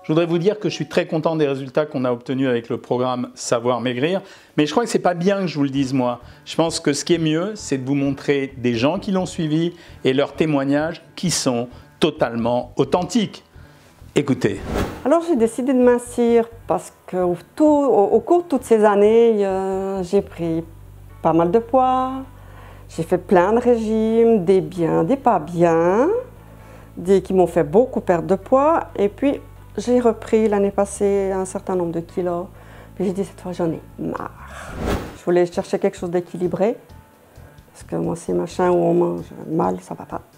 Je voudrais vous dire que je suis très content des résultats qu'on a obtenus avec le programme Savoir Maigrir, mais je crois que ce n'est pas bien que je vous le dise moi. Je pense que ce qui est mieux, c'est de vous montrer des gens qui l'ont suivi et leurs témoignages qui sont totalement authentiques. Écoutez. Alors j'ai décidé de mincir parce qu'au cours de toutes ces années, j'ai pris pas mal de poids, j'ai fait plein de régimes, des biens, des pas bien, des qui m'ont fait beaucoup perdre de poids. Et puis j'ai repris l'année passée un certain nombre de kilos. Puis j'ai dit cette fois j'en ai marre. Je voulais chercher quelque chose d'équilibré parce que moi ces machins où on mange mal, ça va pas.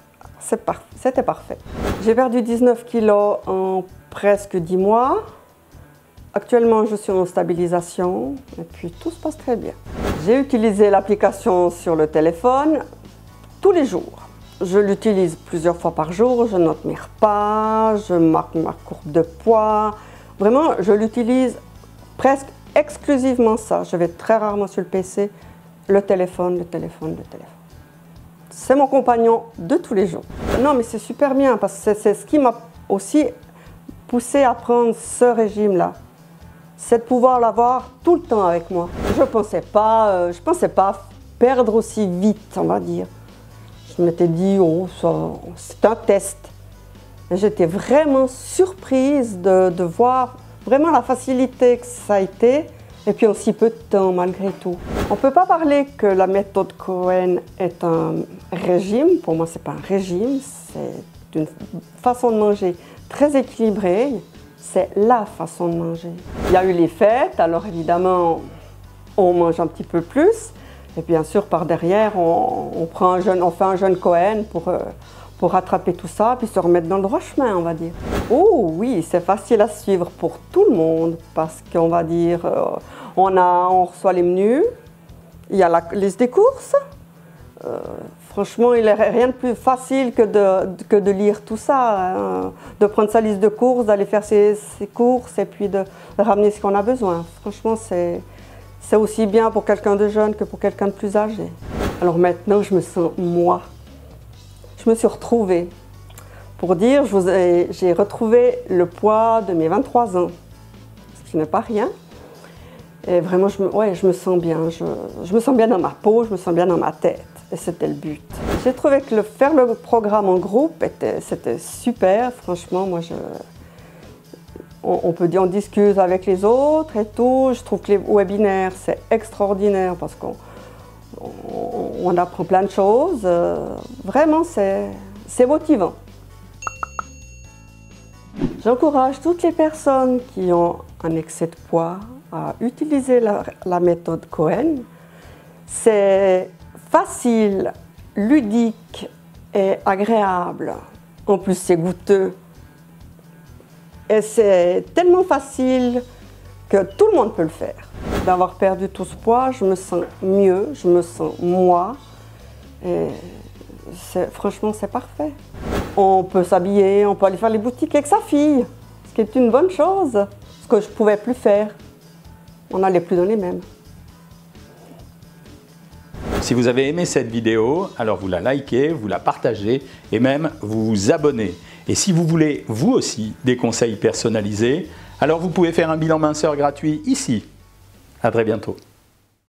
C'était parfait. J'ai perdu 19 kilos en presque 10 mois. Actuellement, je suis en stabilisation et puis tout se passe très bien. J'ai utilisé l'application sur le téléphone tous les jours. Je l'utilise plusieurs fois par jour, je note mes repas, je marque ma courbe de poids. Vraiment, je l'utilise presque exclusivement ça. Je vais très rarement sur le PC, le téléphone. C'est mon compagnon de tous les jours. Non, mais c'est super bien parce que c'est ce qui m'a aussi poussé à prendre ce régime-là. C'est de pouvoir l'avoir tout le temps avec moi. Je pensais pas perdre aussi vite, on va dire. Je m'étais dit, oh, c'est un test. J'étais vraiment surprise de voir vraiment la facilité que ça a été. Et puis en si peu de temps, malgré tout. On ne peut pas parler que la méthode Cohen est un régime. Pour moi, ce n'est pas un régime, c'est une façon de manger très équilibrée. C'est la façon de manger. Il y a eu les fêtes, alors évidemment, on mange un petit peu plus. Et bien sûr, par derrière, on fait un jeûne Cohen pour rattraper tout ça, puis se remettre dans le droit chemin, on va dire. Oh oui, c'est facile à suivre pour tout le monde, parce qu'on va dire, on reçoit les menus, il y a la liste des courses. Franchement, il n'y a rien de plus facile que de lire tout ça, hein, de prendre sa liste de courses, d'aller faire ses courses et puis de ramener ce qu'on a besoin. Franchement, c'est aussi bien pour quelqu'un de jeune que pour quelqu'un de plus âgé. Alors maintenant, je me sens moi. Je me suis retrouvée. Pour dire, j'ai retrouvé le poids de mes 23 ans, ce qui n'est pas rien. Et vraiment, je me sens bien. Je me sens bien dans ma peau, je me sens bien dans ma tête. Et c'était le but. J'ai trouvé que faire le programme en groupe, c'était super. Franchement, moi, on peut dire, on discute avec les autres et tout. Je trouve que les webinaires, c'est extraordinaire parce qu'on apprend plein de choses. Vraiment, c'est motivant. J'encourage toutes les personnes qui ont un excès de poids à utiliser la méthode Cohen. C'est facile, ludique et agréable. En plus, c'est goûteux. Et c'est tellement facile que tout le monde peut le faire. D'avoir perdu tout ce poids, je me sens mieux, je me sens moi. Et franchement, c'est parfait. On peut s'habiller, on peut aller faire les boutiques avec sa fille, ce qui est une bonne chose, ce que je ne pouvais plus faire. On n'allait plus dans les mêmes. Si vous avez aimé cette vidéo, alors vous la likez, vous la partagez et même vous vous abonnez. Et si vous voulez, vous aussi, des conseils personnalisés, alors vous pouvez faire un bilan minceur gratuit ici. À très bientôt.